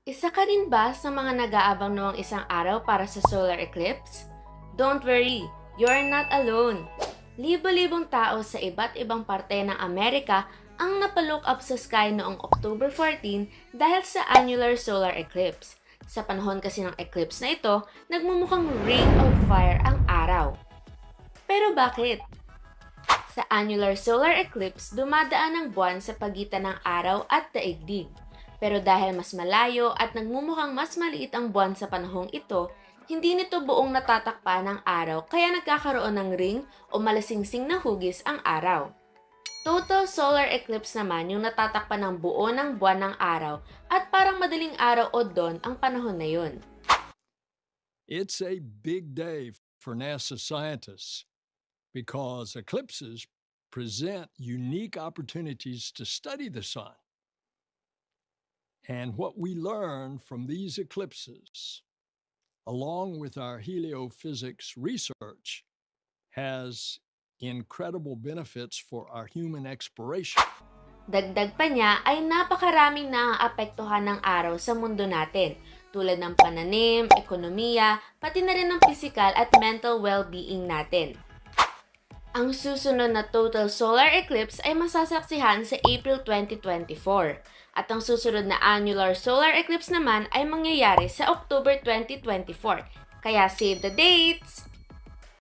Isa ka rin ba sa mga nag-aabang noong isang araw para sa solar eclipse? Don't worry, you're not alone. Libo-libong tao sa iba't ibang parte ng Amerika ang napalook up sa sky noong October 14 dahil sa annular solar eclipse. Sa panahon kasi ng eclipse na ito, nagmumukhang ring of fire ang araw. Pero bakit? Sa annular solar eclipse, dumadaan ang buwan sa pagitan ng araw at daigdig. Pero dahil mas malayo at nagmumukhang mas maliit ang buwan sa panahong ito, hindi nito buong natatakpan ng araw kaya nagkakaroon ng ring o malasingsing na hugis ang araw. Total solar eclipse naman yung natatakpan ng buo ng buwan ng araw at parang madaling araw o dawn ang panahon na yun. It's a big day for NASA scientists because eclipses present unique opportunities to study the sun. And what we learn from these eclipses, along with our heliophysics research, has incredible benefits for our human exploration. Dagdag pa niya ay napakaraming naaapektuhan ng araw sa mundo natin, tulad ng pananim, ekonomiya, pati na rin ng physical at mental well-being natin. Ang susunod na total solar eclipse ay masasaksihan sa April 2024 at ang susunod na annular solar eclipse naman ay mangyayari sa October 2024. Kaya save the dates!